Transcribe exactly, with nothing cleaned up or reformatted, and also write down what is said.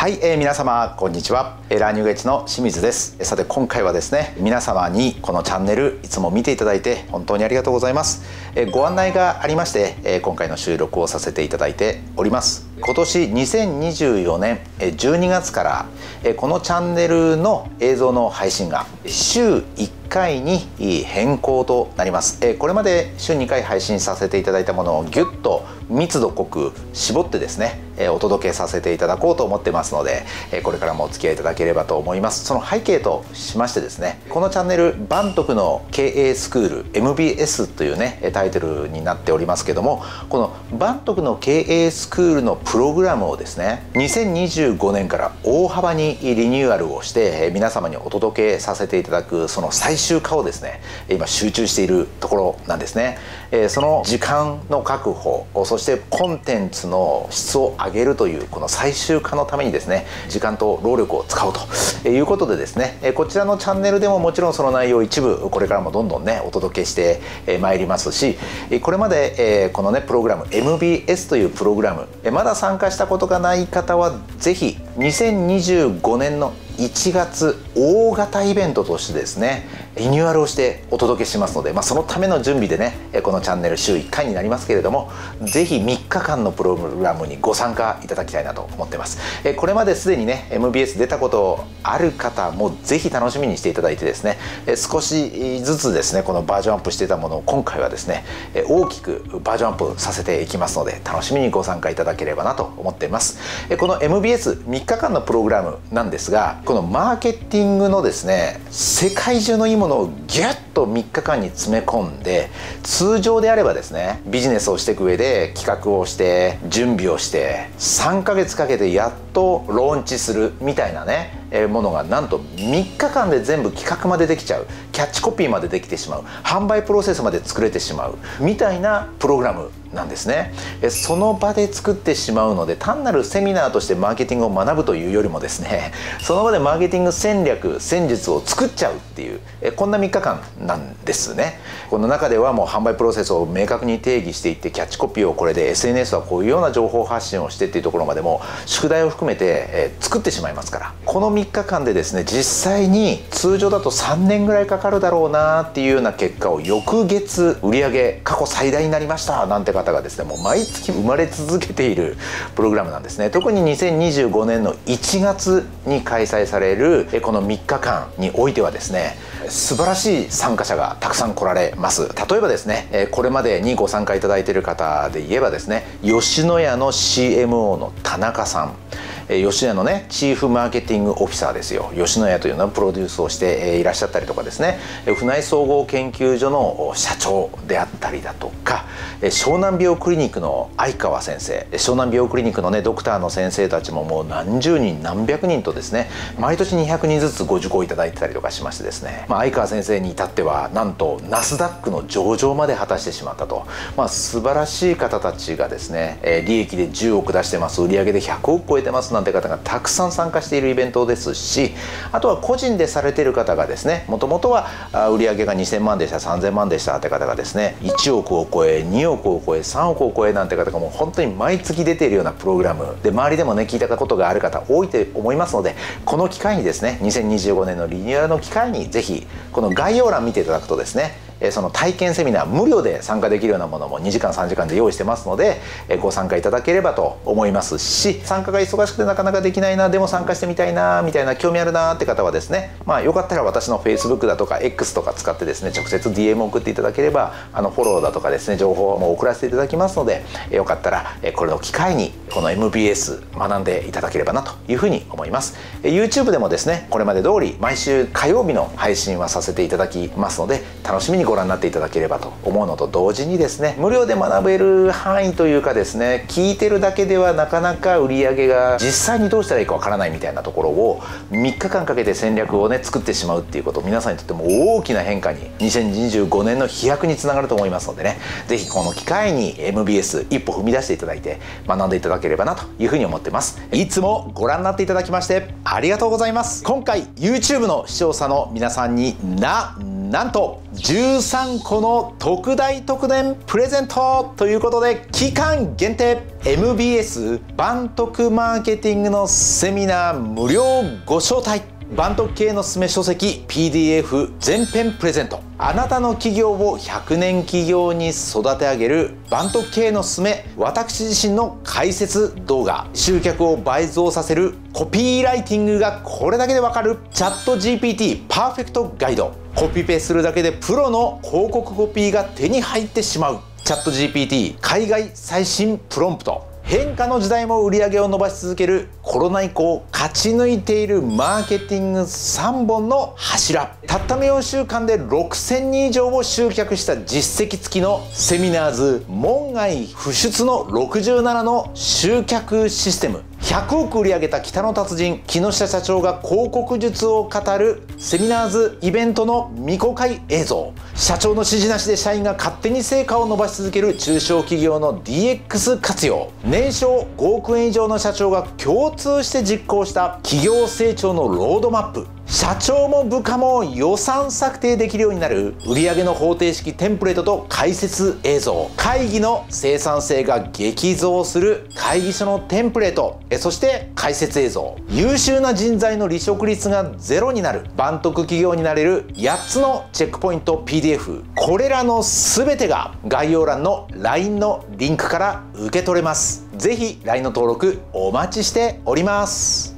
はい、えー、皆様こんにちは。ラーニングエッジの清水です。さて今回はですね、皆様にこのチャンネルいつも見ていただいて本当にありがとうございます。えー、ご案内がありまして、えー、今回の収録をさせていただいております。今年にせんにじゅうよねんじゅうにがつからこのチャンネルの映像の配信が週いっかいに変更となります。これまで週にかい配信させていただいたものをギュッと密度濃く絞ってですねお届けさせていただこうと思ってますので、これからもお付き合いいただければと思います。その背景としましてですね、このチャンネルバントクの経営スクール エムビーエス というねタイトルになっておりますけども、このバントクの経営スクールのプログラムをですねにせんにじゅうごねんから大幅にリニューアルをして皆様にお届けさせていただくその最終化をですね今集中しているところなんですね。その時間の確保、そしてコンテンツの質を上げるというこの最終化のためにですね時間と労力を使うということでですね、こちらのチャンネルでももちろんその内容一部これからもどんどんねお届けしてまいりますし、これまでこのねプログラム エムビーエス というプログラムまだ参加したことがない方はぜひにせんにじゅうごねんのいちがつ大型イベントとしてですねリニューアルをしてお届けしますので、まあ、そのための準備でねこのチャンネル週いっかいになりますけれども、ぜひみっかかんのプログラムにご参加いただきたいなと思ってます。これまですでにね エムビーエス 出たことある方もぜひ楽しみにしていただいてですね、少しずつですねこのバージョンアップしていたものを今回はですね大きくバージョンアップさせていきますので、楽しみにご参加いただければなと思っています。この エムビーエスみっかかんのプログラムなんですが、このマーケティングのですね世界中のいいものをギュッとみっかかんに詰め込んで、通常であればですねビジネスをしていく上で企画をして準備をしてさんかげつかけてやっとローンチするみたいなねものがなんとみっかかんで全部企画までできちゃう、キャッチコピーまでできてしまう、販売プロセスまで作れてしまうみたいなプログラムなんですね。その場で作ってしまうので、単なるセミナーとしてマーケティングを学ぶというよりもですね、その場でマーケティング戦略戦術を作っちゃうっていうこんなみっかかんなんですね。この中ではもう販売プロセスを明確に定義していって、キャッチコピーをこれで エスエヌエス はこういうような情報発信をしてっていうところまでも宿題を含めて作ってしまいますから、このみっかかんでですね実際に通常だとさんねんぐらいかかるだろうなっていうような結果を翌月売上過去最大になりましたなんて方がですねもう毎月生まれ続けているプログラムなんですね。特ににせんにじゅうごねんのいちがつに開催されるこのみっかかんにおいてはですね素晴らしい参加者がたくさん来られます。例えばですねこれまでにご参加いただいている方で言えばですね、吉野家の シーエムオー の田中さん、吉野家のねチーフマーケティングオフィサーですよ。吉野家というのはプロデュースをしていらっしゃったりとかですね、府内総合研究所の社長であったりだとか、湘南美容クリニックの相川先生、湘南美容クリニックのねドクターの先生たちももう何十人何百人とですね毎年にひゃくにんずつご受講いただいてたりとかしましてですね、まあ、相川先生に至ってはなんとナスダックの上場まで果たしてしまったと、まあ、素晴らしい方たちがですね利益でじゅうおく出してます、売上でひゃくおく超えてますなんて方がたくさん参加しているイベントですし、あとは個人でされている方がですねもともとは売上がにせんまんでしたさんぜんまんでしたって方がですねいちおくを超えにおくを超えさんおくを超えなんて方がもう本当に毎月出ているようなプログラムで、周りでもね聞いたことがある方多いと思いますので、この機会にですねにせんにじゅうごねんのリニューアルの機会にぜひこの概要欄見ていただくとですねその体験セミナー無料で参加できるようなものもにじかんさんじかんで用意してますのでご参加いただければと思いますし、参加が忙しくてなかなかできないな、でも参加してみたいなみたいな興味あるなって方はですね、まあよかったら私の フェイスブック だとか エックス とか使ってですね直接 ディーエム を送っていただければあのフォローだとかですね情報も送らせていただきますので、よかったらこれの機会にこの エムビーエス 学んでいただければなというふうに思います。 YouTube でもですねこれまで通り毎週火曜日の配信はさせていただきますので、楽しみにご覧になっていただければと思うのと同時にですね、無料で学べる範囲というかですね、聞いてるだけではなかなか売り上げが実際にどうしたらいいかわからないみたいなところをみっかかんかけて戦略をね作ってしまうっていうこと、皆さんにとっても大きな変化ににせんにじゅうごねんの飛躍につながると思いますのでね、是非この機会に エムビーエス 一歩踏み出していただいて学んでいただければなというふうに思ってます。いつもご覧になっていただきましてありがとうございます。今回 YouTube の視聴者の皆さんにななんとじゅうさんこの特大特典プレゼントということで、期間限定 エムビーエス 万徳マーケティングのセミナー無料ご招待、万徳系のすすめ書籍 ピーディーエフ 全編プレゼント。あなたの企業をひゃくねん企業に育て上げる万徳系のすすめ、私自身の解説動画、集客を倍増させるコピーライティングがこれだけでわかるチャット ジーピーティー パーフェクトガイド。コピペするだけでプロの広告コピーが手に入ってしまうチャット ジーピーティー 海外最新プロンプト。変化の時代も売り上げを伸ばし続けるコロナ以降勝ち抜いているマーケティングさんぼんの柱。たったのよんしゅうかんでろくせんにん以上を集客した実績付きのセミナーズ門外不出のろくじゅうななの集客システム。ひゃくおく売り上げた北の達人木下社長が広告術を語るセミナーズイベントの未公開映像。社長の指示なしで社員が勝手に成果を伸ばし続ける中小企業の ディーエックス 活用。年商ごおくえん以上の社長が共通して実行した企業成長のロードマップ。社長も部下も予算策定できるようになる売上の方程式テンプレートと解説映像。会議の生産性が激増する会議所のテンプレート、えそして解説映像。優秀な人材の離職率がゼロになる万徳企業になれるやっつのチェックポイント ピーディーエフ。これらの全てが概要欄の ライン のリンクから受け取れます。ぜひ ライン の登録お待ちしております。